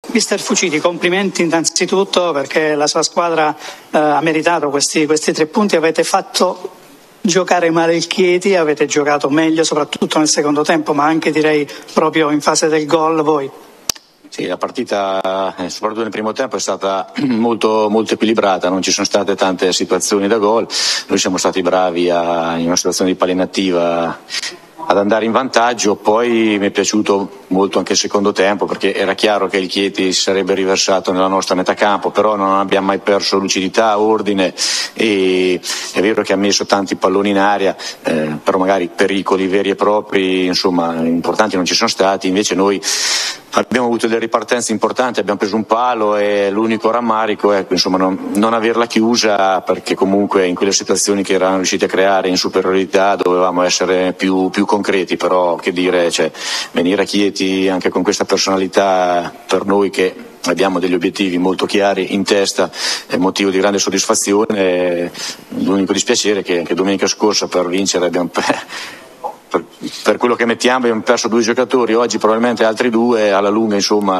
Mister Fuciti, complimenti innanzitutto perché la sua squadra ha meritato questi 3 punti, avete fatto giocare male il Chieti, avete giocato meglio soprattutto nel secondo tempo, ma anche direi proprio in fase del gol voi. Sì, la partita, soprattutto nel primo tempo, è stata molto equilibrata, non ci sono state tante situazioni da gol, noi siamo stati bravi in una situazione di palla inattiva ad andare in vantaggio. Poi mi è piaciuto molto anche il secondo tempo, perché era chiaro che il Chieti si sarebbe riversato nella nostra metà campo, però non abbiamo mai perso lucidità, ordine, e è vero che ha messo tanti palloni in aria, però magari pericoli veri e propri, insomma, importanti non ci sono stati. Invece noi abbiamo avuto delle ripartenze importanti, abbiamo preso un palo e l'unico rammarico è non averla chiusa, perché comunque in quelle situazioni che erano riusciti a creare in superiorità dovevamo essere più concreti. Però che dire, venire a Chieti anche con questa personalità, per noi che abbiamo degli obiettivi molto chiari in testa, è motivo di grande soddisfazione. L'unico dispiacere è che anche domenica scorsa per vincere abbiamo per quello che mettiamo abbiamo perso 2 giocatori, oggi probabilmente altri 2, alla lunga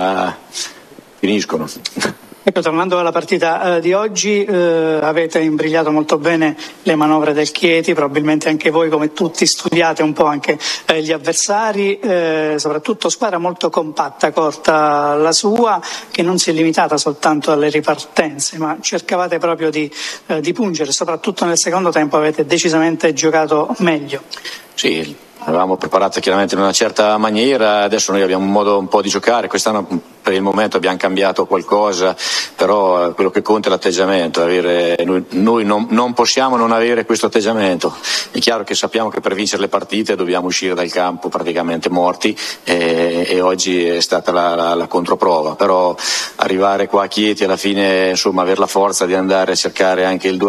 finiscono. Ecco, tornando alla partita di oggi, avete imbrigliato molto bene le manovre del Chieti, probabilmente anche voi come tutti studiate un po' anche gli avversari, soprattutto squadra molto compatta, corta la sua, che non si è limitata soltanto alle ripartenze, ma cercavate proprio di pungere, soprattutto nel secondo tempo avete decisamente giocato meglio. Sì, avevamo preparato chiaramente in una certa maniera, adesso noi abbiamo un modo un po' di giocare, quest'anno per il momento abbiamo cambiato qualcosa, però quello che conta è l'atteggiamento, noi non possiamo non avere questo atteggiamento. È chiaro che sappiamo che per vincere le partite dobbiamo uscire dal campo praticamente morti, e oggi è stata la controprova, però arrivare qua a Chieti alla fine, avere la forza di andare a cercare anche il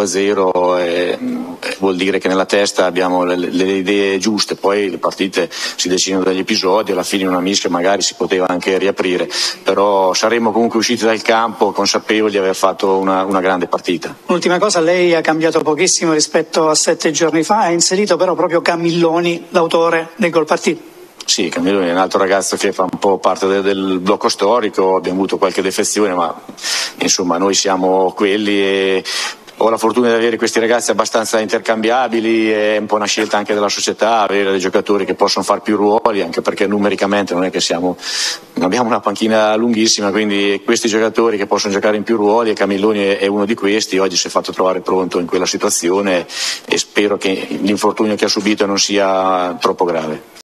2-0 vuol dire che nella testa abbiamo le idee giuste. Poi le partite si decidono dagli episodi, alla fine una mischia magari si poteva anche riaprire, però saremmo comunque usciti dal campo consapevoli di aver fatto una grande partita. Ultima cosa, lei ha cambiato pochissimo rispetto a 7 giorni fa, ha inserito però proprio Camilloni, l'autore del gol partito. Sì, Camilloni è un altro ragazzo che fa un po' parte del blocco storico, abbiamo avuto qualche defezione, ma noi siamo quelli e ho la fortuna di avere questi ragazzi abbastanza intercambiabili, è un po' una scelta anche della società avere dei giocatori che possono fare più ruoli, anche perché numericamente non è che non abbiamo una panchina lunghissima, quindi questi giocatori che possono giocare in più ruoli, e Camilloni è uno di questi. Oggi si è fatto trovare pronto in quella situazione e spero che l'infortunio che ha subito non sia troppo grave.